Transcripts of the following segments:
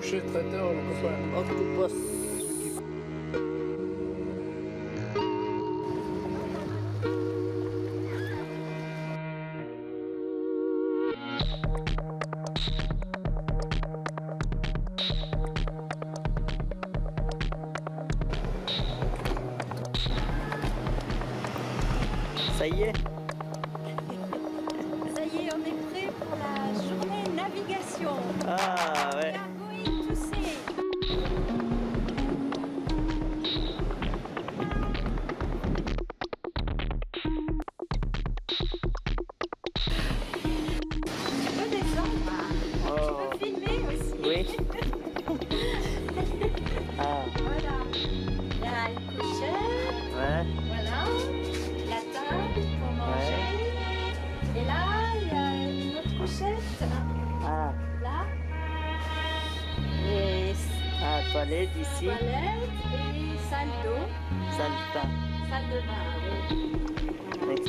touché le traiteur, le copain. Octopus. Ça y est. Ça y est, on est prêt pour la journée navigation. Ah ouais. We are going to sea. Tu peux descendre, hein? Oh. Tu peux filmer aussi. Oui. Ah. Voilà. Il y a une couchette. Ouais. Voilà. La table pour manger. Et là, il y a une autre couchette. Ah. Là. Et Ah, toilette ici. toilette et salle d'eau. Salle de bain. Salle de bain, oui.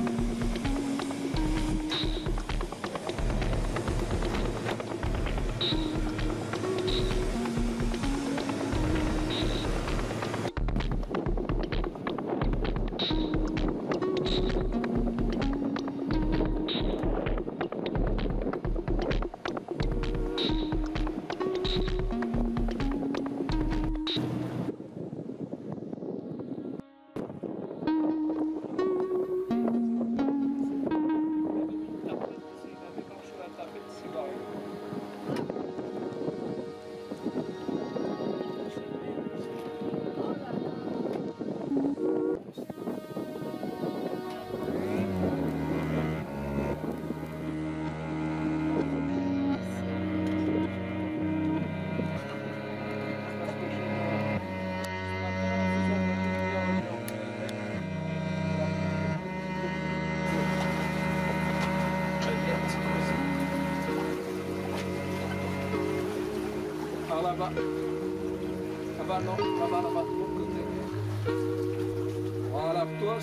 Par là-bas. Là-bas, non. Là-bas, là-bas. De l'autre côté. Voilà, toi,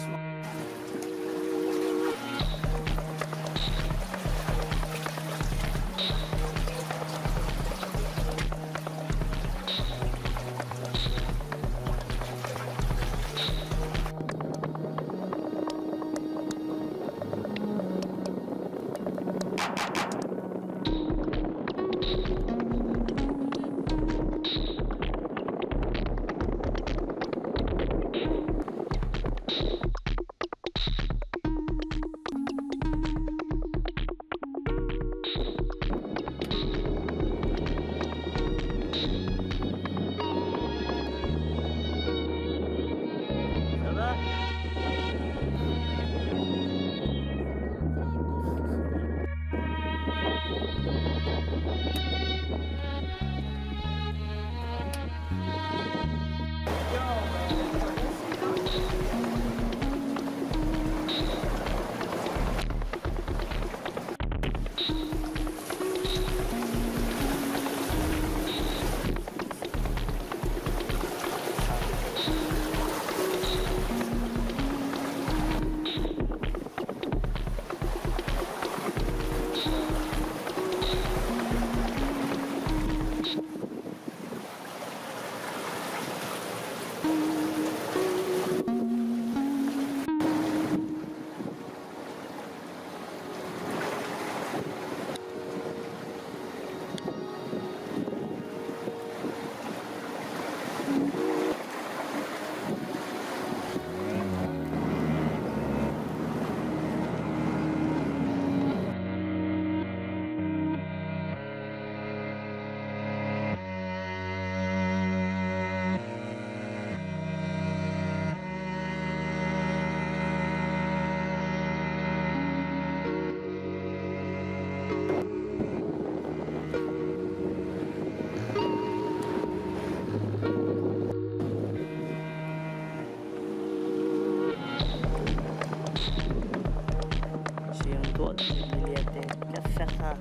la ferrat.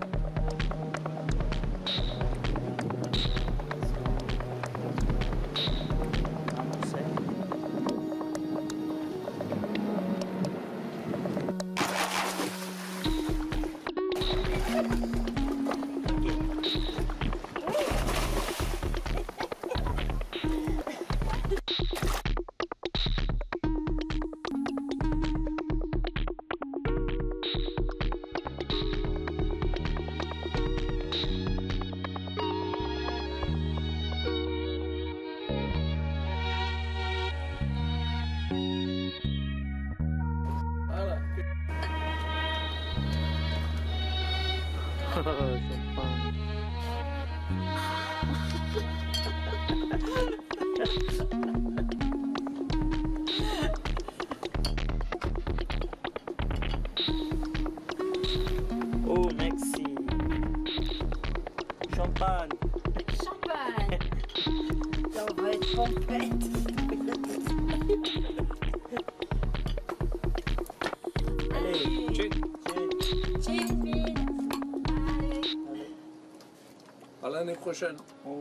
champagne. Oh, merci. Champagne. Champagne. Ça va être complète. Allez, tchut. Chin, bin. Allez. À l'année prochaine.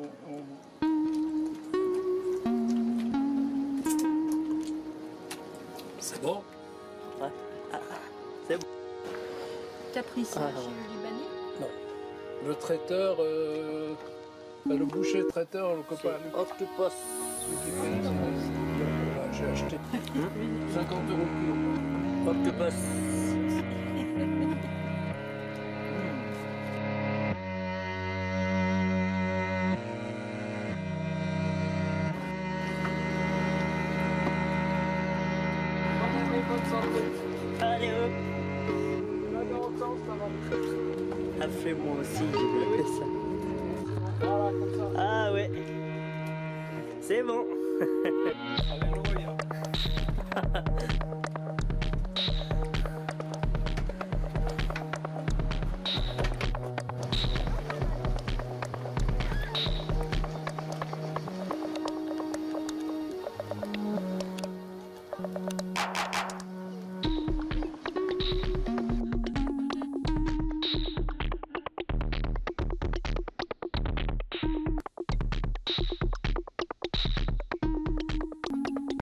C'est bon? Ouais. C'est bon. T'as pris ça Ah. chez le Libanais? Non. Le traiteur, le boucher traiteur, le copain. Octopus. Voilà, j'ai acheté 50 € le kilo. Octopus. Bonne santé. Allez hop. Là, dans l'autre sens, ça va. Ah, fais-moi aussi, je veux faire ça. Voilà, comme ça. Ah ouais. C'est bon. Alléluia.